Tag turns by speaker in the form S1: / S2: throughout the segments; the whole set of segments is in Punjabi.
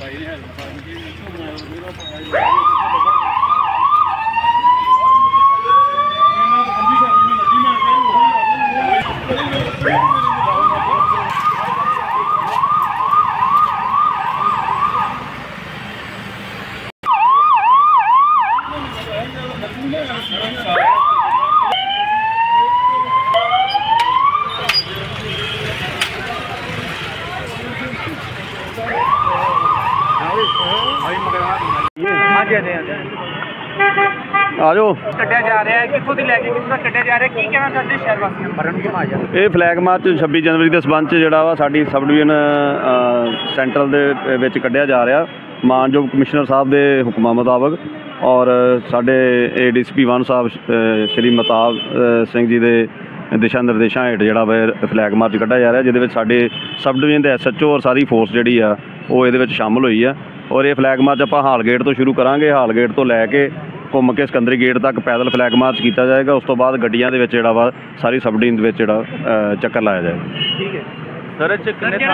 S1: ਆਜੋ
S2: ਕੱਢਿਆ ਜਾ ਰਿਹਾ ਹੈ, ਕਿੱਥੋਂ ਦੀ ਲੈ ਕੇ ਕਿੱਥੋਂ ਤੱਕ ਕੱਢਿਆ ਜਾ ਰਿਹਾ, ਕੀ ਕਹਿਣਾ ਚਾਹੁੰਦੇ ਸ਼ਹਿਰ ਵਾਸੀਆਂ ਨੂੰ?
S1: ਇਹ ਫਲੈਗ ਮਾਰਚ 26 ਜਨਵਰੀ ਦੇ ਸਬੰਧ 'ਚ ਜਿਹੜਾ ਵਾ ਸਾਡੀ ਸਬ ਡਿਵੀਜ਼ਨ ਸੈਂਟਰਲ ਦੇ ਵਿੱਚ ਕੱਢਿਆ ਜਾ ਰਿਹਾ ਮਾਨਯੋਗ ਕਮਿਸ਼ਨਰ ਸਾਹਿਬ ਦੇ ਹੁਕਮਾਂ ਮੁਤਾਬਕ ਔਰ ਸਾਡੇ ADCP 1 ਸਾਹਿਬ ਸ਼੍ਰੀ ਮਹਿਤਾਬ ਸਿੰਘ ਜੀ ਦੇ ਦਿਸ਼ਾ ਨਿਰਦੇਸ਼ਾਂ ਹੇਠ ਜਿਹੜਾ ਵਾ ਫਲੈਗ ਮਾਰਚ ਕੱਢਿਆ ਜਾ ਰਿਹਾ, ਜਿਹਦੇ ਵਿੱਚ ਸਾਡੇ ਸਬ ਡਿਵੀਜ਼ਨ ਦੇ SHO ਔਰ ਸਾਰੀ ਫੋਰਸ ਜਿਹੜੀ ਆ ਉਹ ਇਹਦੇ ਵਿੱਚ ਸ਼ਾਮਲ ਹੋਈ ਆ। ਔਰ ਇਹ ਫਲੈਗ ਮਾਰਚ ਆਪਾਂ ਹਾਲ ਗੇਟ ਤੋਂ ਸ਼ੁਰੂ ਕਰਾਂਗੇ। ਹਾਲ ਗੇਟ ਤੋਂ ਲੈ ਕੇ ਘੁੰਮ ਕੇ ਸਿਕੰਦਰੀ ਗੇਟ ਤੱਕ ਪੈਦਲ ਫਲੈਗ ਮਾਰਚ ਕੀਤਾ ਜਾਏਗਾ। ਉਸ ਤੋਂ ਬਾਅਦ ਗੱਡੀਆਂ ਦੇ ਵਿੱਚ ਜਿਹੜਾ ਵਾ ਸਾਰੀ ਸਬ ਡਿਵੀਜ਼ਨ ਦੇ ਵਿੱਚ ਜਿਹੜਾ ਚੱਕਰ ਲਾਇਆ ਜਾਏਗਾ।
S2: ਠੀਕ ਹੈ
S1: ਸਰ
S2: ਇਹਦੇ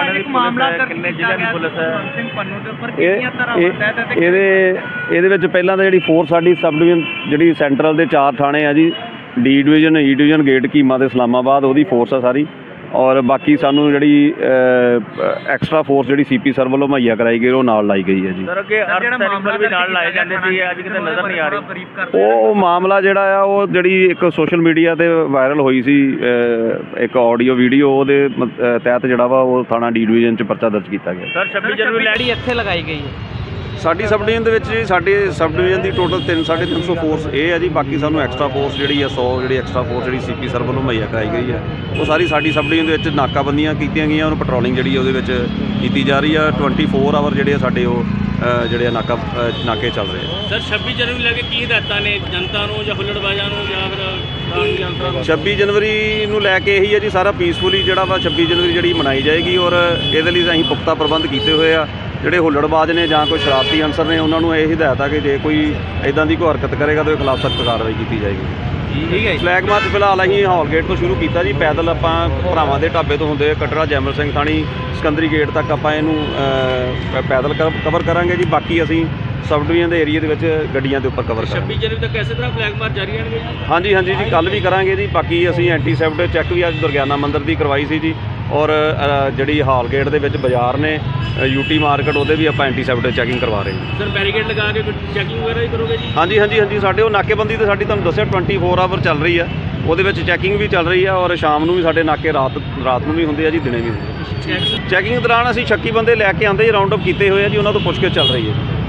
S1: ਵਿੱਚ ਪਹਿਲਾਂ ਤਾਂ ਜਿਹੜੀ ਫੋਰਸ ਸਾਡੀ ਸਬ ਡਿਵੀਜ਼ਨ ਜਿਹੜੀ ਸੈਂਟਰਲ ਦੇ 4 ਥਾਣੇ ਆ ਜੀ, D division, E division, gate ਕੀਮਾ ਤੇ ਇਸਲਾਮਾਬਾਦ, ਉਹਦੀ ਫੋਰਸ ਆ ਸਾਰੀ। ਔਰ ਬਾਕੀ ਸਾਨੂੰ ਜਿਹੜੀ ਐਕਸਟਰਾ ਫੋਰਸ ਜਿਹੜੀ CP ਸਰ ਵੱਲੋਂ ਮੁਹੱਈਆ ਕਰਾਈ ਗਈ ਉਹ ਨਾਲ ਲਾਈ ਗਈ ਹੈ ਜੀ।
S2: ਵੀ ਨਾਲ ਲਾਏ ਜਾਂਦੇ ਸੀ, ਅੱਜ ਕਿਤੇ ਨਜ਼ਰ ਨਹੀਂ ਆ ਰਹੀ।
S1: ਉਹ ਮਾਮਲਾ ਜਿਹੜਾ ਆ ਉਹ ਜਿਹੜੀ ਇੱਕ ਸੋਸ਼ਲ ਮੀਡੀਆ ਤੇ ਵਾਇਰਲ ਹੋਈ ਸੀ ਇੱਕ ਆਡੀਓ ਵੀਡੀਓ, ਉਹਦੇ ਤਹਿਤ ਜਿਹੜਾ ਵਾ ਉਹ ਥਾਣਾ D ਡਿਵੀਜ਼ਨ 'ਚ ਪਰਚਾ ਦਰਜ ਕੀਤਾ ਗਿਆ।
S2: ਸਰ 26 ਜਨਵਰੀ ਲੈੜੀ ਇੱਥੇ ਲਗਾਈ ਗਈ ਹੈ
S1: ਸਾਡੀ ਸਬ ਡਿਵੀਜ਼ਨ ਦੇ ਵਿੱਚ ਜੀ, ਸਾਡੇ ਸਬ ਡਿਵੀਜ਼ਨ ਦੀ ਟੋਟਲ 350 ਫੋਰਸ ਇਹ ਹੈ ਜੀ। ਬਾਕੀ ਸਾਨੂੰ ਐਕਸਟਰਾ ਫੋਰਸ ਜਿਹੜੀ ਆ 100 ਜਿਹੜੀ ਐਕਸਟਰਾ ਫੋਰਸ ਜਿਹੜੀ CP ਸਰ ਵੱਲੋਂ ਮੁਹੱਈਆ ਕਰਾਈ ਗਈ ਹੈ, ਉਹ ਸਾਰੀ ਸਾਡੀ ਸਬ ਡਿਵੀਜ਼ਨ ਦੇ ਵਿੱਚ ਨਾਕਾਬੰਦੀਆਂ ਕੀਤੀਆਂ ਗਈਆਂ, ਉਹਨੂੰ ਪੈਟਰੋਲਿੰਗ ਜਿਹੜੀ ਉਹਦੇ ਵਿੱਚ ਕੀਤੀ ਜਾ ਰਹੀ ਆ। 24 ਆਵਰ ਜਿਹੜੇ ਆ ਸਾਡੇ ਉਹ ਜਿਹੜੇ ਨਾਕੇ ਚੱਲ ਰਹੇ ਆ।
S2: ਸਰ 26 ਜਨਵਰੀ ਲੈ ਕੇ ਕੀ ਹਦਾਇਤਾਂ ਨੇ ਜਨਤਾ ਨੂੰ ਜਾਂ ਹੁੱਲੜਬਾਜ਼ਾਂ ਨੂੰ ਜਾਂ ਫਿਰ
S1: 26 ਜਨਵਰੀ ਨੂੰ ਲੈ ਕੇ ਇਹੀ ਹੈ ਜੀ, ਸਾਰਾ ਪੀਸਫੁਲੀ ਜਿਹੜਾ ਵਾ 26 ਜਨਵਰੀ ਜਿਹੜੀ ਮਨਾਈ ਜਾਏਗੀ। ਔਰ ਇਹਦੇ ਲਈ ਅਸੀਂ ਪੁਖਤਾ ਪ੍ਰਬੰਧ ਕੀਤੇ ਹੋਏ ਆ। ਜਿਹੜੇ ਹੁੱਲੜਬਾਜ਼ ਨੇ ਜਾਂ ਕੋਈ ਸ਼ਰਾਰਤੀ ਅਨਸਰ ਨੇ, ਉਹਨਾਂ ਨੂੰ ਇਹ ਹਦਾਇਤ ਆ ਕਿ ਜੇ ਕੋਈ ਇੱਦਾਂ ਦੀ ਕੋਈ ਹਰਕਤ ਕਰੇਗਾ ਤਾਂ ਉਹਦੇ ਖਿਲਾਫ ਸਖਤ ਕਾਰਵਾਈ ਕੀਤੀ ਜਾਏਗੀ।
S2: ਠੀਕ ਹੈ।
S1: ਫਲੈਗ ਮਾਰਚ ਫਿਲਹਾਲ ਅਸੀਂ ਹਾਲ ਗੇਟ ਤੋਂ ਸ਼ੁਰੂ ਕੀਤਾ ਜੀ। ਪੈਦਲ ਆਪਾਂ ਭਰਾਵਾਂ ਦੇ ਢਾਬੇ ਤੋਂ ਹੁੰਦੇ ਕਟੜਾ ਜੈਮਲ ਸਿੰਘ ਥਾਣੀ ਸਿਕੰਦਰੀ ਗੇਟ ਤੱਕ ਆਪਾਂ ਇਹਨੂੰ ਪੈਦਲ ਕਵਰ ਕਰਾਂਗੇ ਜੀ। ਬਾਕੀ ਅਸੀਂ ਸਬ ਡਿਵੀਜ਼ਨ ਦੇ ਏਰੀਏ ਦੇ ਵਿੱਚ ਗੱਡੀਆਂ ਦੇ ਉੱਪਰ ਕਵਰ ਕਰਾਂਗੇ।
S2: 26 ਜਨਵਰੀ ਤੱਕ ਇਸੇ ਤਰ੍ਹਾਂ ਫਲੈਗ ਮਾਰਚ ਜਾਰੀ ਰਹਿਣਗੇ?
S1: ਹਾਂਜੀ ਹਾਂਜੀ ਜੀ, ਕੱਲ੍ਹ ਵੀ ਕਰਾਂਗੇ ਜੀ। ਬਾਕੀ ਅਸੀਂ ਐਂਟੀ ਸੈਫਟ ਚੈੱਕ ਵੀ ਅੱਜ ਦੁਰਗਿਆਨਾ ਮੰਦਿਰ ਦੀ ਕਰਵਾਈ ਸੀ ਜੀ। ਔਰ ਜਿਹੜੀ ਹਾਲ ਗੇਟ ਦੇ ਵਿੱਚ ਬਾਜ਼ਾਰ ਨੇ UT ਮਾਰਕੀਟ, ਉਹਦੇ ਵੀ ਆਪਾਂ ਐਂਟੀ ਸੈਫਟ ਚੈਕਿੰਗ ਕਰਵਾ ਰਹੇ ਹਾਂ।
S2: ਸਰ ਬੈਰੀਕੇਡ ਲਗਾ ਕੇ ਚੈਕਿੰਗ ਵਗੈਰਾ ਹੀ ਕਰੋਗੇ ਜੀ?
S1: ਹਾਂਜੀ ਹਾਂਜੀ ਹਾਂਜੀ, ਸਾਡੇ ਉਹ ਨਾਕੇਬੰਦੀ ਤਾਂ ਸਾਡੀ ਤੁਹਾਨੂੰ ਦੱਸਿਆ 24 ਆਵਰ ਚੱਲ ਰਹੀ ਆ। ਉਹਦੇ ਵਿੱਚ ਚੈਕਿੰਗ ਵੀ ਚੱਲ ਰਹੀ ਆ ਔਰ ਸ਼ਾਮ ਨੂੰ ਵੀ ਸਾਡੇ ਨਾਕੇ ਰਾਤ ਨੂੰ ਵੀ ਹੁੰਦੇ ਆ ਜੀ, ਦਿਨੇ ਵੀ ਹੁੰਦੇ ਆ। ਚੈਕਿੰਗ ਦੌਰਾਨ ਅਸੀਂ ਸ਼ੱਕੀ ਬੰਦੇ ਲੈ ਕੇ ਆਉਂਦੇ ਜੀ, ਰਾਉਂਡ ਅਪ ਕੀਤੇ ਹੋਏ ਆ ਜੀ, ਉਹਨਾਂ ਤੋਂ ਪੁੱਛ ਕੇ ਚੱਲ ਰਹੀ ਹੈ।